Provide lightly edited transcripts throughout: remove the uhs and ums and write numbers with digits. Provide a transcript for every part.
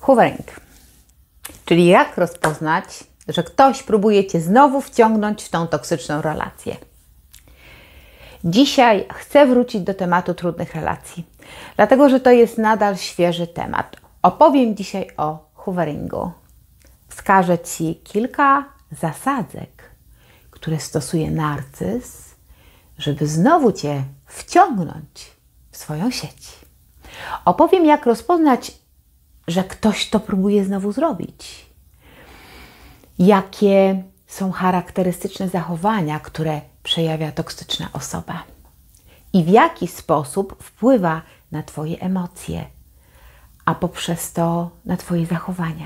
Hoovering, czyli jak rozpoznać, że ktoś próbuje Cię znowu wciągnąć w tą toksyczną relację. Dzisiaj chcę wrócić do tematu trudnych relacji, dlatego że to jest nadal świeży temat. Opowiem dzisiaj o hooveringu. Wskażę Ci kilka zasadzek, które stosuje narcyz, żeby znowu Cię wciągnąć w swoją sieć. Opowiem, jak rozpoznać, że ktoś to próbuje znowu zrobić. Jakie są charakterystyczne zachowania, które przejawia toksyczna osoba i w jaki sposób wpływa na Twoje emocje, a poprzez to na Twoje zachowania.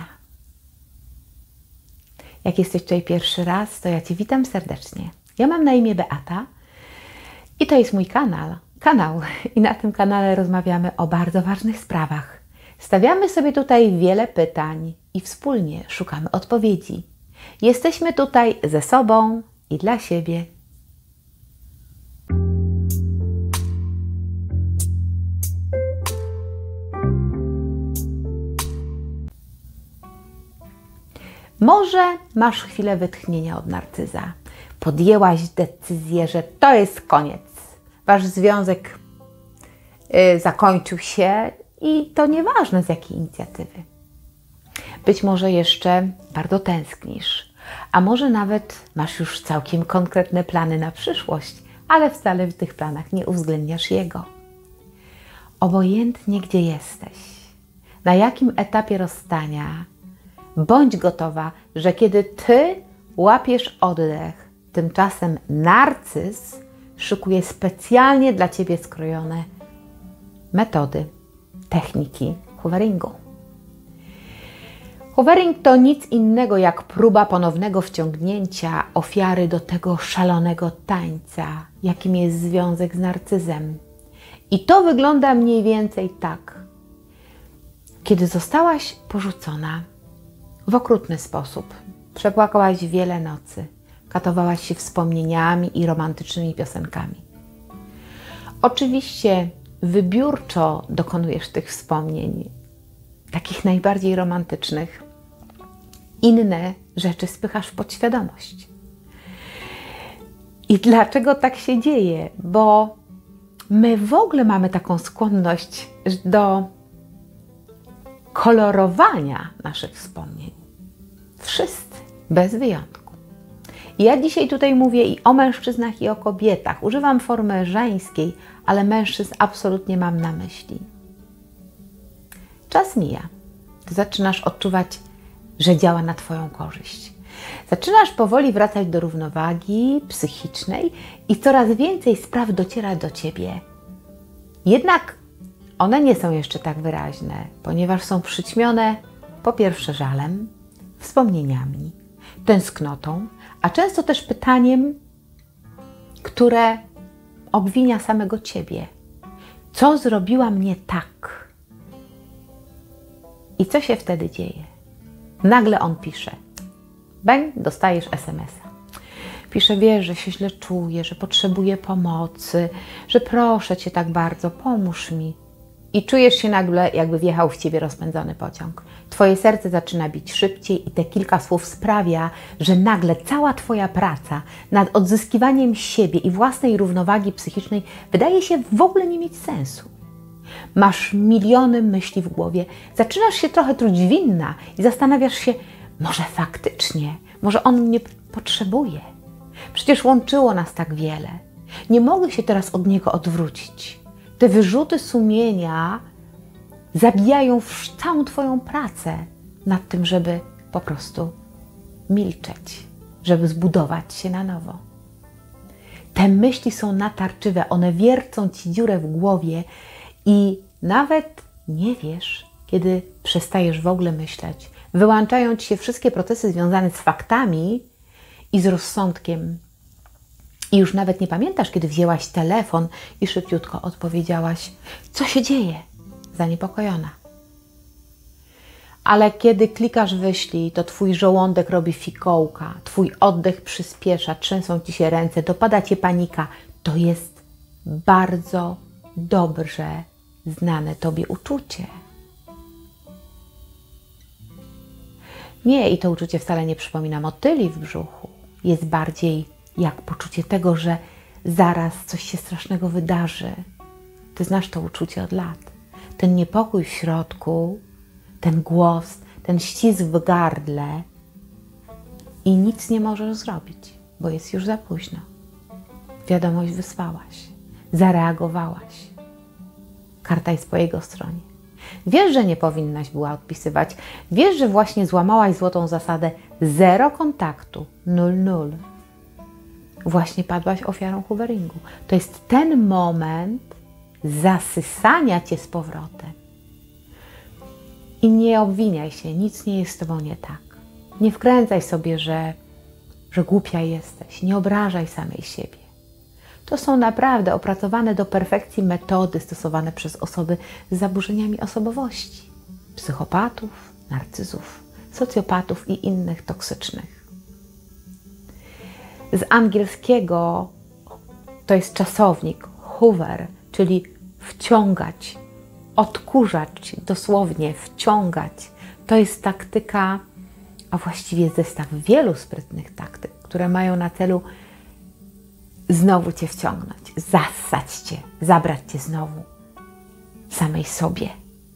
Jak jesteś tutaj pierwszy raz, to ja Cię witam serdecznie. Ja mam na imię Beata i to jest mój kanał i na tym kanale rozmawiamy o bardzo ważnych sprawach. Stawiamy sobie tutaj wiele pytań i wspólnie szukamy odpowiedzi. Jesteśmy tutaj ze sobą i dla siebie. Może masz chwilę wytchnienia od narcyza. Podjęłaś decyzję, że to jest koniec. Wasz związek zakończył się i to nieważne z jakiej inicjatywy. Być może jeszcze bardzo tęsknisz, a może nawet masz już całkiem konkretne plany na przyszłość, ale wcale w tych planach nie uwzględniasz jego. Obojętnie gdzie jesteś, na jakim etapie rozstania, bądź gotowa, że kiedy Ty łapiesz oddech, tymczasem narcyz szykuje specjalnie dla Ciebie skrojone metody, techniki hooveringu. Hoovering to nic innego jak próba ponownego wciągnięcia ofiary do tego szalonego tańca, jakim jest związek z narcyzem. I to wygląda mniej więcej tak. Kiedy zostałaś porzucona w okrutny sposób, przepłakałaś wiele nocy, katowałaś się wspomnieniami i romantycznymi piosenkami. Oczywiście wybiórczo dokonujesz tych wspomnień, takich najbardziej romantycznych. Inne rzeczy spychasz w podświadomość. I dlaczego tak się dzieje? Bo my w ogóle mamy taką skłonność do kolorowania naszych wspomnień. Wszyscy, bez wyjątku. I ja dzisiaj tutaj mówię i o mężczyznach, i o kobietach. Używam formy żeńskiej, ale mężczyzn absolutnie mam na myśli. Czas mija. Ty zaczynasz odczuwać, że działa na Twoją korzyść. Zaczynasz powoli wracać do równowagi psychicznej i coraz więcej spraw dociera do Ciebie. Jednak one nie są jeszcze tak wyraźne, ponieważ są przyćmione po pierwsze żalem, wspomnieniami, tęsknotą, a często też pytaniem, które obwinia samego Ciebie. Co zrobiłam nie tak? I co się wtedy dzieje? Nagle on pisze. Bang, dostajesz SMS-a. Pisze, wiesz, że się źle czuję, że potrzebuję pomocy, że proszę Cię tak bardzo, pomóż mi. I czujesz się nagle, jakby wjechał w Ciebie rozpędzony pociąg. Twoje serce zaczyna bić szybciej i te kilka słów sprawia, że nagle cała Twoja praca nad odzyskiwaniem siebie i własnej równowagi psychicznej wydaje się w ogóle nie mieć sensu. Masz miliony myśli w głowie, zaczynasz się trochę czuć winna i zastanawiasz się, może faktycznie, może on mnie potrzebuje. Przecież łączyło nas tak wiele. Nie mogę się teraz od niego odwrócić. Te wyrzuty sumienia zabijają całą Twoją pracę nad tym, żeby po prostu milczeć, żeby zbudować się na nowo. Te myśli są natarczywe, one wiercą Ci dziurę w głowie i nawet nie wiesz, kiedy przestajesz w ogóle myśleć. Wyłączają Ci się wszystkie procesy związane z faktami i z rozsądkiem. I już nawet nie pamiętasz, kiedy wzięłaś telefon i szybciutko odpowiedziałaś, co się dzieje, zaniepokojona. Ale kiedy klikasz wyślij, to Twój żołądek robi fikołka, Twój oddech przyspiesza, trzęsą Ci się ręce, dopada Cię panika. To jest bardzo dobrze znane Tobie uczucie. Nie, i to uczucie wcale nie przypomina motyli w brzuchu. Jest bardziej jak poczucie tego, że zaraz coś się strasznego wydarzy. Ty znasz to uczucie od lat. Ten niepokój w środku, ten głos, ten ścisk w gardle i nic nie możesz zrobić, bo jest już za późno. Wiadomość wysłałaś, zareagowałaś. Karta jest po jego stronie. Wiesz, że nie powinnaś była odpisywać. Wiesz, że właśnie złamałaś złotą zasadę 0 kontaktu, 0. Właśnie padłaś ofiarą hooveringu. To jest ten moment zasysania cię z powrotem. I nie obwiniaj się, nic nie jest z tobą nie tak. Nie wkręcaj sobie, że głupia jesteś. Nie obrażaj samej siebie. To są naprawdę opracowane do perfekcji metody stosowane przez osoby z zaburzeniami osobowości. Psychopatów, narcyzów, socjopatów i innych toksycznych. Z angielskiego to jest czasownik hoover, czyli wciągać, odkurzać, dosłownie wciągać. To jest taktyka, a właściwie zestaw wielu sprytnych taktyk, które mają na celu znowu cię wciągnąć, zassać cię, zabrać cię znowu samej sobie.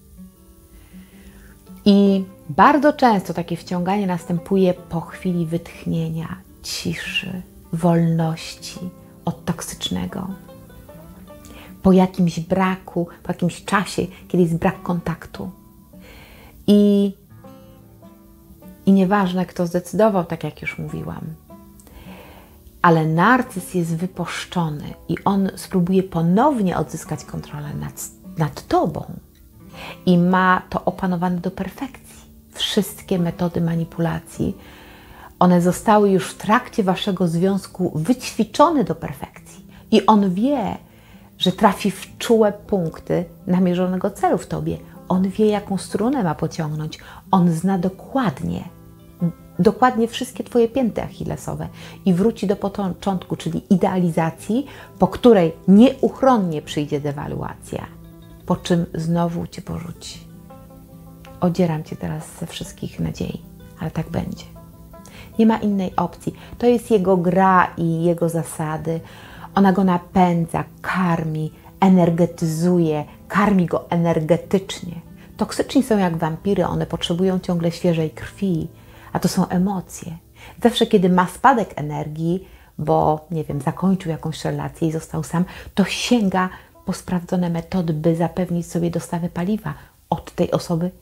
I bardzo często takie wciąganie następuje po chwili wytchnienia, ciszy, wolności od toksycznego. Po jakimś braku, po jakimś czasie, kiedy jest brak kontaktu. I nieważne, kto zdecydował, tak jak już mówiłam, ale narcyz jest wypuszczony i on spróbuje ponownie odzyskać kontrolę nad tobą i ma to opanowane do perfekcji. Wszystkie metody manipulacji, one zostały już w trakcie waszego związku wyćwiczone do perfekcji i on wie, że trafi w czułe punkty namierzonego celu w tobie. On wie, jaką strunę ma pociągnąć. On zna dokładnie wszystkie twoje pięty achillesowe i wróci do początku, czyli idealizacji, po której nieuchronnie przyjdzie dewaluacja, po czym znowu cię porzuci. Odzieram cię teraz ze wszystkich nadziei, ale tak będzie. Nie ma innej opcji. To jest jego gra i jego zasady. Ona go napędza, karmi, energetyzuje, karmi go energetycznie. Toksyczni są jak wampiry, one potrzebują ciągle świeżej krwi, a to są emocje. Zawsze, kiedy ma spadek energii, bo, nie wiem, zakończył jakąś relację i został sam, to sięga po sprawdzone metody, by zapewnić sobie dostawę paliwa od tej osoby,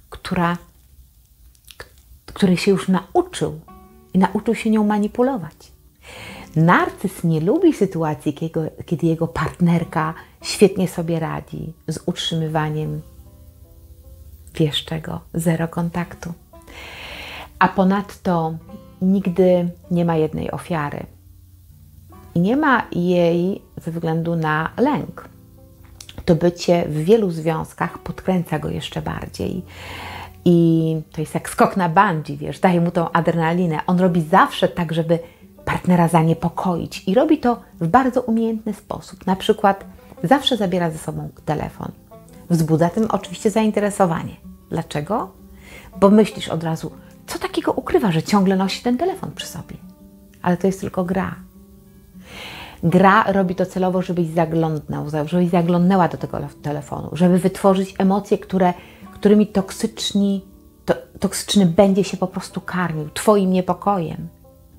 której się już nauczył i nauczył się nią manipulować. Narcyz nie lubi sytuacji, kiedy jego partnerka świetnie sobie radzi z utrzymywaniem, wiesz czego, 0 kontaktu. A ponadto nigdy nie ma jednej ofiary. I nie ma jej ze względu na lęk. To bycie w wielu związkach podkręca go jeszcze bardziej. I to jest jak skok na bungee, wiesz, daje mu tą adrenalinę. On robi zawsze tak, żeby partnera zaniepokoić i robi to w bardzo umiejętny sposób. Na przykład zawsze zabiera ze sobą telefon. Wzbudza tym oczywiście zainteresowanie. Dlaczego? Bo myślisz od razu, co takiego ukrywa, że ciągle nosi ten telefon przy sobie. Ale to jest tylko gra. Gra robi to celowo, żebyś zaglądnęła do tego telefonu, żeby wytworzyć emocje, którymi toksyczny będzie się po prostu karmił, twoim niepokojem.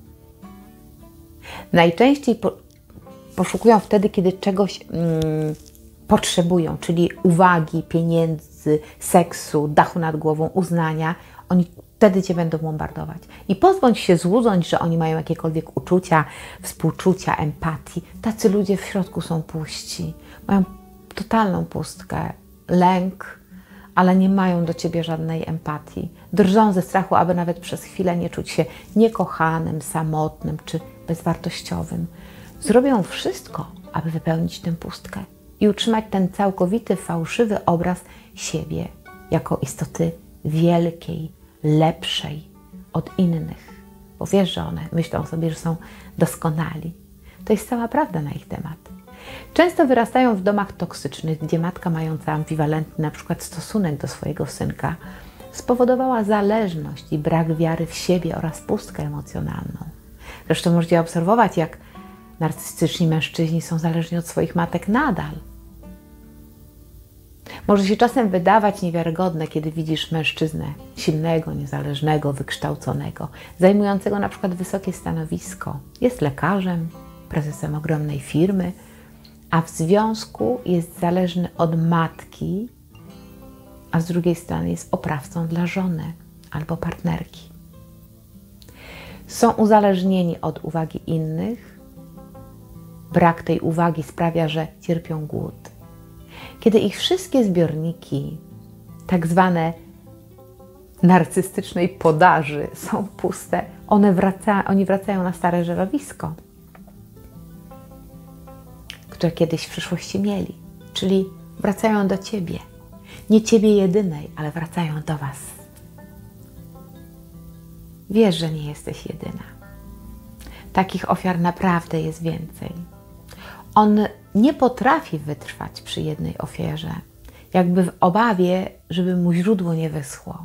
Najczęściej poszukują wtedy, kiedy czegoś potrzebują, czyli uwagi, pieniędzy, seksu, dachu nad głową, uznania. Oni wtedy cię będą bombardować. I pozbądź się złudzeń, że oni mają jakiekolwiek uczucia, współczucia, empatii. Tacy ludzie w środku są puści. Mają totalną pustkę, lęk, ale nie mają do ciebie żadnej empatii. Drżą ze strachu, aby nawet przez chwilę nie czuć się niekochanym, samotnym czy bezwartościowym. Zrobią wszystko, aby wypełnić tę pustkę i utrzymać ten całkowity, fałszywy obraz siebie jako istoty wielkiej, lepszej od innych. Bo wiesz, że one myślą sobie, że są doskonali. To jest cała prawda na ich temat. Często wyrastają w domach toksycznych, gdzie matka mająca ambiwalentny na przykład stosunek do swojego synka spowodowała zależność i brak wiary w siebie oraz pustkę emocjonalną. Zresztą możecie obserwować, jak narcystyczni mężczyźni są zależni od swoich matek nadal. Może się czasem wydawać niewiarygodne, kiedy widzisz mężczyznę silnego, niezależnego, wykształconego, zajmującego na przykład wysokie stanowisko. Jest lekarzem, prezesem ogromnej firmy, a w związku jest zależny od matki, a z drugiej strony jest oprawcą dla żony albo partnerki. Są uzależnieni od uwagi innych. Brak tej uwagi sprawia, że cierpią głód. Kiedy ich wszystkie zbiorniki, tak zwane narcystycznej podaży, są puste, oni wracają na stare żerowisko, które kiedyś w przyszłości mieli. Czyli wracają do Ciebie. Nie Ciebie jedynej, ale wracają do Was. Wiesz, że nie jesteś jedyna. Takich ofiar naprawdę jest więcej. On nie potrafi wytrwać przy jednej ofierze, jakby w obawie, żeby mu źródło nie wyschło.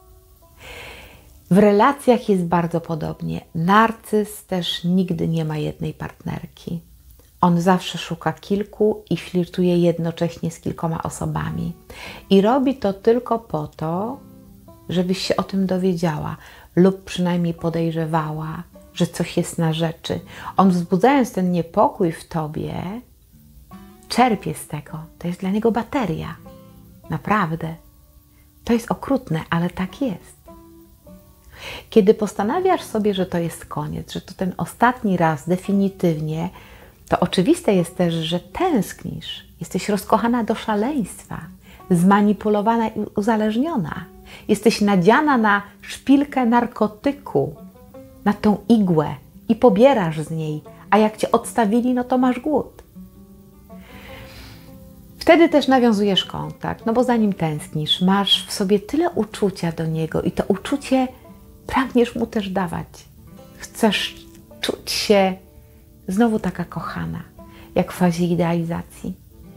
W relacjach jest bardzo podobnie. Narcyz też nigdy nie ma jednej partnerki. On zawsze szuka kilku i flirtuje jednocześnie z kilkoma osobami. I robi to tylko po to, żebyś się o tym dowiedziała lub przynajmniej podejrzewała, że coś jest na rzeczy. On, wzbudzając ten niepokój w Tobie, czerpie z tego. To jest dla niego bateria. Naprawdę. To jest okrutne, ale tak jest. Kiedy postanawiasz sobie, że to jest koniec, że to ten ostatni raz, definitywnie, to oczywiste jest też, że tęsknisz. Jesteś rozkochana do szaleństwa, zmanipulowana i uzależniona. Jesteś nadziana na szpilkę narkotyku, na tą igłę i pobierasz z niej, a jak Cię odstawili, no to masz głód. Wtedy też nawiązujesz kontakt, no bo za nim tęsknisz, masz w sobie tyle uczucia do niego i to uczucie pragniesz mu też dawać. Chcesz czuć się znowu taka kochana, jak w fazie idealizacji.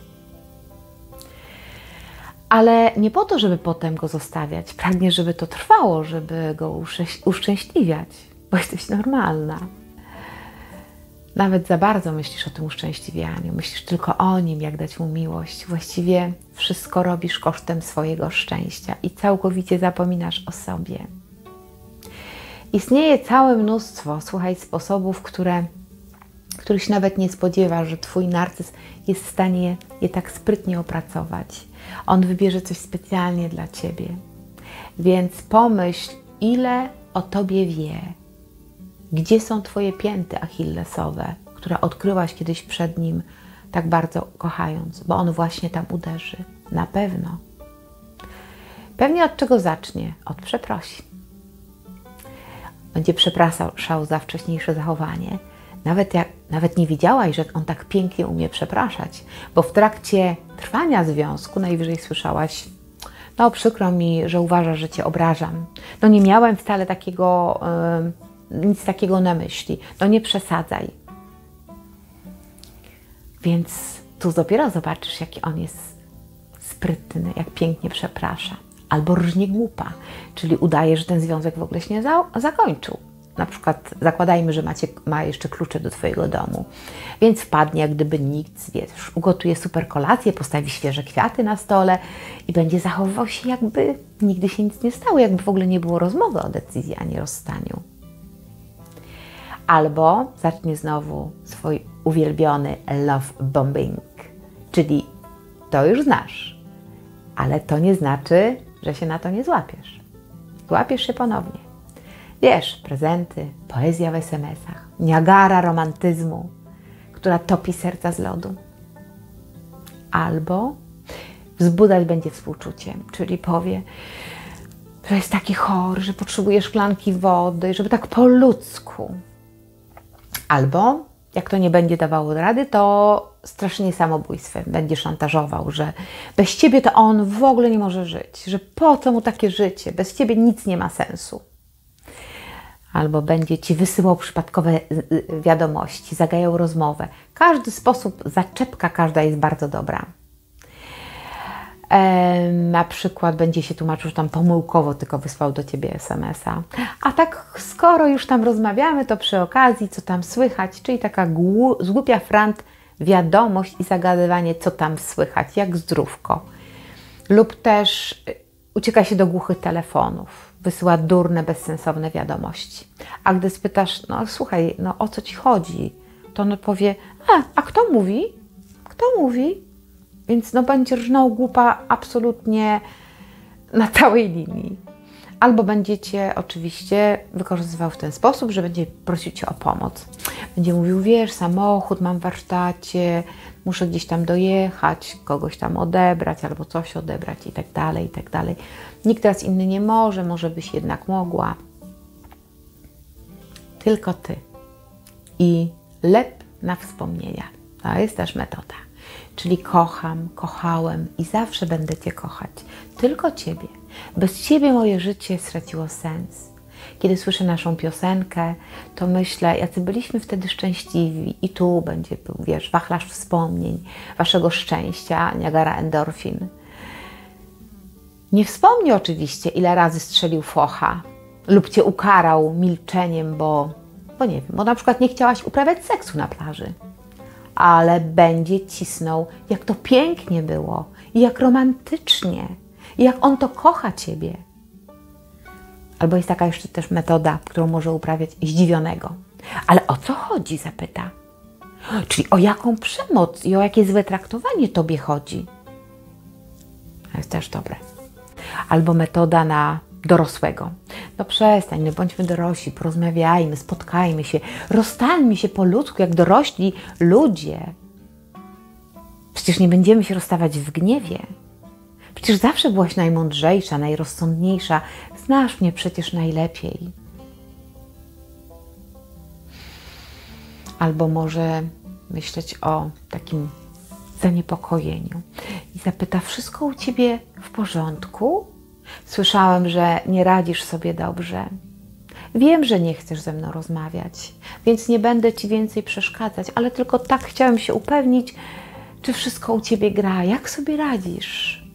Ale nie po to, żeby potem go zostawiać. Pragniesz, żeby to trwało, żeby go uszczęśliwiać, bo jesteś normalna. Nawet za bardzo myślisz o tym uszczęśliwianiu. Myślisz tylko o nim, jak dać mu miłość. Właściwie wszystko robisz kosztem swojego szczęścia i całkowicie zapominasz o sobie. Istnieje całe mnóstwo, słuchaj, sposobów, których się nawet nie spodziewasz, że Twój narcyz jest w stanie je tak sprytnie opracować. On wybierze coś specjalnie dla Ciebie. Więc pomyśl, ile o Tobie wie. Gdzie są Twoje pięty achillesowe, które odkryłaś kiedyś przed nim, tak bardzo kochając, bo on właśnie tam uderzy. Na pewno. Pewnie od czego zacznie? Od przeprosin. Będzie przepraszał za wcześniejsze zachowanie. Nawet nie wiedziałaś, że on tak pięknie umie przepraszać, bo w trakcie trwania związku najwyżej słyszałaś: no przykro mi, że uważasz, że Cię obrażam. No nie miałem wcale nic takiego na myśli. No nie przesadzaj. Więc tu dopiero zobaczysz, jaki on jest sprytny, jak pięknie przeprasza. Albo różnie głupa, czyli udaje, że ten związek w ogóle się nie zakończył. Na przykład zakładajmy, że ma jeszcze klucze do Twojego domu, więc wpadnie jak gdyby nic, wiesz, ugotuje super kolację, postawi świeże kwiaty na stole i będzie zachowywał się, jakby nigdy się nic nie stało, jakby w ogóle nie było rozmowy o decyzji ani rozstaniu. Albo zacznie znowu swój uwielbiony love bombing, czyli to już znasz, ale to nie znaczy, że się na to nie złapiesz. Złapiesz się ponownie. Wiesz, prezenty, poezja w SMS-ach, Niagara romantyzmu, która topi serca z lodu. Albo wzbudzać będzie współczuciem, czyli powie, że jest taki chory, że potrzebuje szklanki wody, żeby tak po ludzku. Albo, jak to nie będzie dawało rady, to strasznie samobójstwem będzie szantażował, że bez Ciebie to on w ogóle nie może żyć, że po co mu takie życie, bez Ciebie nic nie ma sensu. Albo będzie Ci wysyłał przypadkowe wiadomości, zagajał rozmowę. Każdy sposób, zaczepka każda jest bardzo dobra. Na przykład będzie się tłumaczył, że tam pomyłkowo tylko wysłał do Ciebie SMS-a. A tak skoro już tam rozmawiamy, to przy okazji, co tam słychać, czyli taka zgłupia frant wiadomość i zagadywanie, co tam słychać, jak zdrówko. Lub też ucieka się do głuchych telefonów, wysyła durne, bezsensowne wiadomości. A gdy spytasz, no słuchaj, no o co Ci chodzi? To on powie, a kto mówi? Kto mówi? Więc no będzie rżnął głupa absolutnie na całej linii. Albo będziecie oczywiście wykorzystywał w ten sposób, że będzie prosił Cię o pomoc. Będzie mówił, wiesz, samochód mam w warsztacie, muszę gdzieś tam dojechać, kogoś tam odebrać albo coś odebrać i tak dalej, i tak dalej. Nikt teraz inny nie może, może byś jednak mogła. Tylko Ty. I lep na wspomnienia. To jest też metoda. Czyli kocham, kochałem i zawsze będę Cię kochać. Tylko Ciebie. Bez Ciebie moje życie straciło sens. Kiedy słyszę naszą piosenkę, to myślę, jacy byliśmy wtedy szczęśliwi. I tu będzie, wiesz, wachlarz wspomnień, Waszego szczęścia, Niagara endorfin. Nie wspomni oczywiście, ile razy strzelił focha lub Cię ukarał milczeniem, bo nie wiem, bo na przykład nie chciałaś uprawiać seksu na plaży. Ale będzie cisnął, jak to pięknie było i jak romantycznie i jak on to kocha Ciebie. Albo jest taka jeszcze też metoda, którą może uprawiać zdziwionego. Ale o co chodzi? Zapyta. Czyli o jaką przemoc i o jakie złe traktowanie Tobie chodzi? To jest też dobre. Albo metoda na dorosłego. No przestań, no bądźmy dorośli, porozmawiajmy, spotkajmy się, rozstańmy się po ludzku, jak dorośli ludzie. Przecież nie będziemy się rozstawać w gniewie. Przecież zawsze byłaś najmądrzejsza, najrozsądniejsza. Znasz mnie przecież najlepiej. Albo może myśleć o takim zaniepokojeniu i zapyta, wszystko u Ciebie w porządku? Słyszałem, że nie radzisz sobie dobrze. Wiem, że nie chcesz ze mną rozmawiać, więc nie będę Ci więcej przeszkadzać, ale tylko tak chciałem się upewnić, czy wszystko u Ciebie gra, jak sobie radzisz.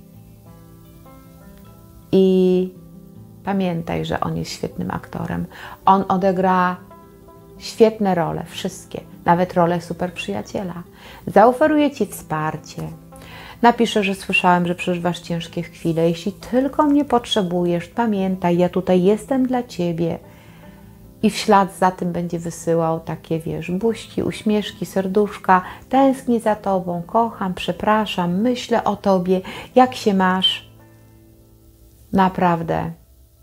I pamiętaj, że on jest świetnym aktorem. On odegra świetne role, wszystkie, nawet rolę super przyjaciela. Zaoferuje Ci wsparcie. Napiszę, że słyszałem, że przeżywasz ciężkie chwile. Jeśli tylko mnie potrzebujesz, pamiętaj, ja tutaj jestem dla Ciebie. I w ślad za tym będzie wysyłał takie, wiesz, buźki, uśmieszki, serduszka. Tęsknię za Tobą, kocham, przepraszam, myślę o Tobie. Jak się masz? Naprawdę.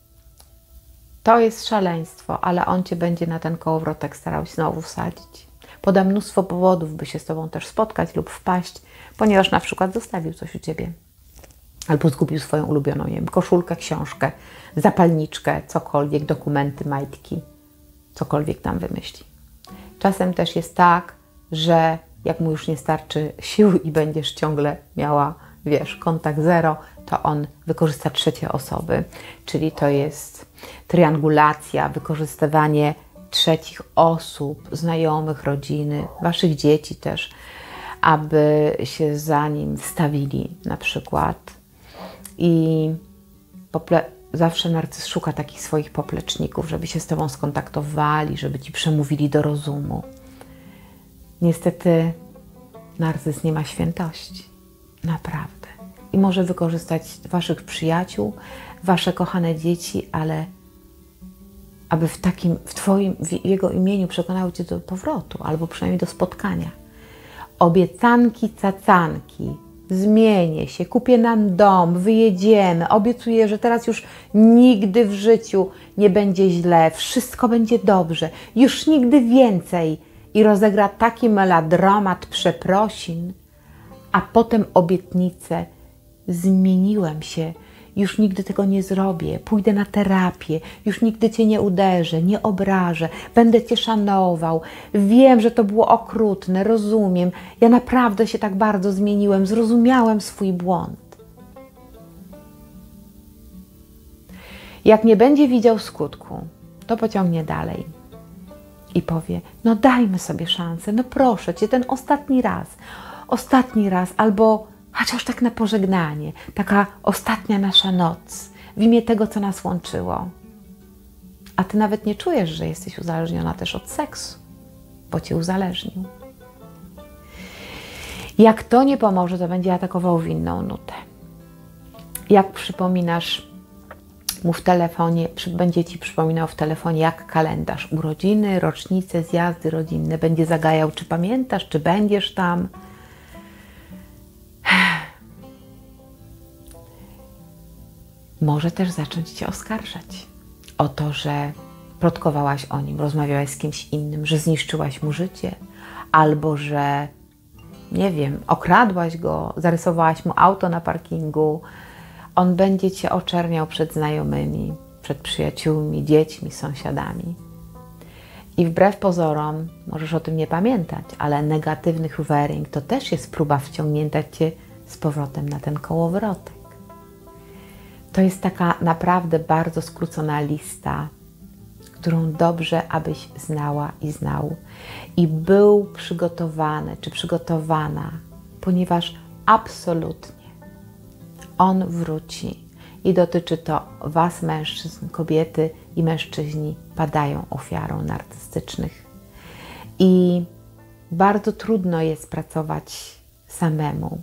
To jest szaleństwo, ale on Cię będzie na ten kołowrotek starał się znowu wsadzić. Poda mnóstwo powodów, by się z Tobą też spotkać lub wpaść, ponieważ na przykład zostawił coś u Ciebie. Albo zgubił swoją ulubioną, nie wiem, koszulkę, książkę, zapalniczkę, cokolwiek, dokumenty, majtki, cokolwiek tam wymyśli. Czasem też jest tak, że jak mu już nie starczy sił i będziesz ciągle miała, wiesz, kontakt zero, to on wykorzysta trzecie osoby, czyli to jest triangulacja, wykorzystywanie trzecich osób, znajomych, rodziny, Waszych dzieci też, aby się za nim wstawili na przykład. I zawsze narcyz szuka takich swoich popleczników, żeby się z Tobą skontaktowali, żeby Ci przemówili do rozumu. Niestety narcyz nie ma świętości. Naprawdę. I może wykorzystać Waszych przyjaciół, Wasze kochane dzieci, ale aby w jego imieniu przekonały Cię do powrotu, albo przynajmniej do spotkania. Obiecanki, cacanki, zmienię się, kupię nam dom, wyjedziemy, obiecuję, że teraz już nigdy w życiu nie będzie źle, wszystko będzie dobrze, już nigdy więcej i rozegra taki melodramat przeprosin, a potem obietnicę, zmieniłem się, już nigdy tego nie zrobię, pójdę na terapię, już nigdy Cię nie uderzę, nie obrażę, będę Cię szanował. Wiem, że to było okrutne, rozumiem. Ja naprawdę się tak bardzo zmieniłem, zrozumiałem swój błąd. Jak nie będzie widział skutku, to pociągnie dalej i powie, no dajmy sobie szansę, no proszę Cię, ten ostatni raz, albo chociaż tak na pożegnanie, taka ostatnia nasza noc, w imię tego, co nas łączyło. A Ty nawet nie czujesz, że jesteś uzależniona też od seksu, bo Cię uzależnił. Jak to nie pomoże, to będzie atakował w inną nutę. Jak przypominasz mu w telefonie, będzie Ci przypominał w telefonie jak kalendarz, urodziny, rocznice, zjazdy rodzinne, będzie zagajał, czy pamiętasz, czy będziesz tam. Może też zacząć Cię oskarżać o to, że plotkowałaś o nim, rozmawiałaś z kimś innym, że zniszczyłaś mu życie, albo że, nie wiem, okradłaś go, zarysowałaś mu auto na parkingu. On będzie Cię oczerniał przed znajomymi, przed przyjaciółmi, dziećmi, sąsiadami. I wbrew pozorom, możesz o tym nie pamiętać, ale negatywny hoovering to też jest próba wciągnięcia Cię z powrotem na ten kołowrotek. To jest taka naprawdę bardzo skrócona lista, którą dobrze, abyś znała i znał. I był przygotowany, czy przygotowana, ponieważ absolutnie on wróci. I dotyczy to Was, mężczyzn, kobiety i mężczyźni padają ofiarą narcystycznych. I bardzo trudno jest pracować samemu.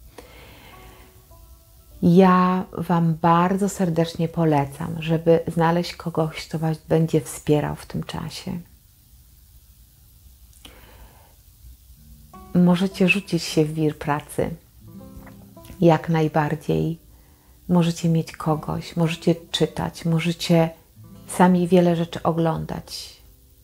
Ja Wam bardzo serdecznie polecam, żeby znaleźć kogoś, kto Was będzie wspierał w tym czasie. Możecie rzucić się w wir pracy, jak najbardziej. Możecie mieć kogoś, możecie czytać, możecie sami wiele rzeczy oglądać.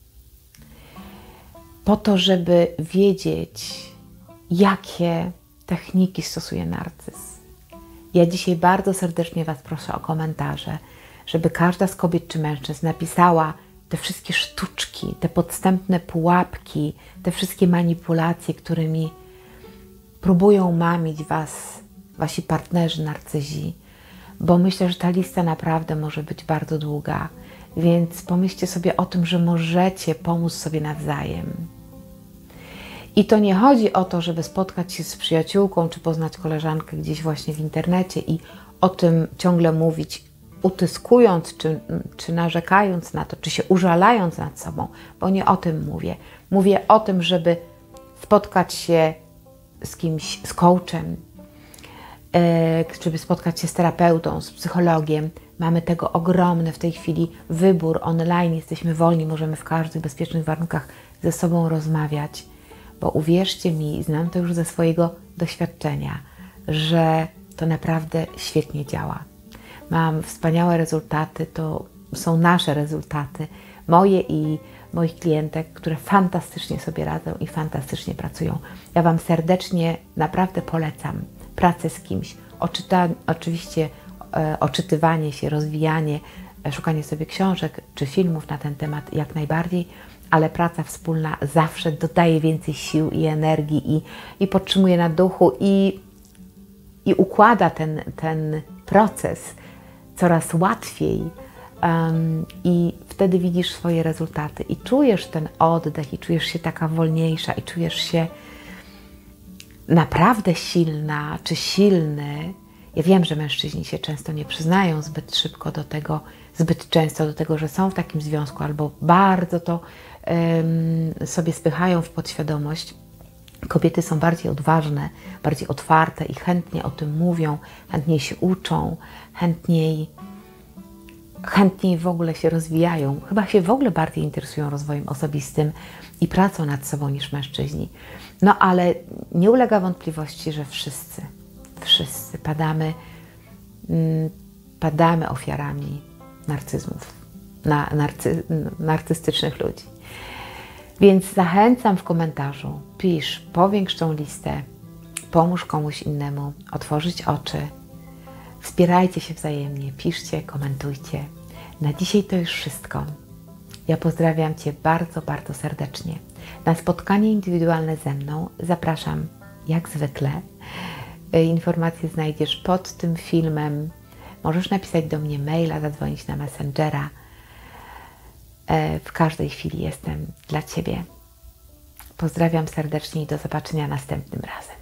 Po to, żeby wiedzieć, jakie techniki stosuje narcyz. Ja dzisiaj bardzo serdecznie Was proszę o komentarze, żeby każda z kobiet czy mężczyzn napisała te wszystkie sztuczki, te podstępne pułapki, te wszystkie manipulacje, którymi próbują mamić Was, Wasi partnerzy narcyzi, bo myślę, że ta lista naprawdę może być bardzo długa, więc pomyślcie sobie o tym, że możecie pomóc sobie nawzajem. I to nie chodzi o to, żeby spotkać się z przyjaciółką, czy poznać koleżankę gdzieś właśnie w internecie i o tym ciągle mówić, utyskując, czy narzekając na to, czy się użalając nad sobą, bo nie o tym mówię. Mówię o tym, żeby spotkać się z kimś, z coachem, żeby spotkać się z terapeutą, z psychologiem. Mamy tego ogromny w tej chwili wybór online, jesteśmy wolni, możemy w każdych bezpiecznych warunkach ze sobą rozmawiać. Bo uwierzcie mi, znam to już ze swojego doświadczenia, że to naprawdę świetnie działa. Mam wspaniałe rezultaty, to są nasze rezultaty, moje i moich klientek, które fantastycznie sobie radzą i fantastycznie pracują. Ja Wam serdecznie naprawdę polecam pracę z kimś, oczywiście oczytywanie się, rozwijanie, szukanie sobie książek czy filmów na ten temat jak najbardziej, ale praca wspólna zawsze dodaje więcej sił i energii i podtrzymuje na duchu i układa ten proces coraz łatwiej i wtedy widzisz swoje rezultaty i czujesz ten oddech i czujesz się taka wolniejsza i czujesz się naprawdę silna czy silny. Ja wiem, że mężczyźni się często nie przyznają zbyt szybko do tego, zbyt często do tego, że są w takim związku albo bardzo to sobie spychają w podświadomość. Kobiety są bardziej odważne, bardziej otwarte i chętnie o tym mówią, chętniej się uczą, chętniej w ogóle się rozwijają. Chyba się w ogóle bardziej interesują rozwojem osobistym i pracą nad sobą niż mężczyźni. No ale nie ulega wątpliwości, że wszyscy padamy ofiarami narcyzmów, narcystycznych ludzi. Więc zachęcam w komentarzu, pisz, powiększ tą listę, pomóż komuś innemu, otworzyć oczy, wspierajcie się wzajemnie, piszcie, komentujcie. Na dzisiaj to już wszystko. Ja pozdrawiam Cię bardzo, bardzo serdecznie. Na spotkanie indywidualne ze mną zapraszam jak zwykle. Informacje znajdziesz pod tym filmem. Możesz napisać do mnie maila, zadzwonić na Messengera. W każdej chwili jestem dla Ciebie. Pozdrawiam serdecznie i do zobaczenia następnym razem.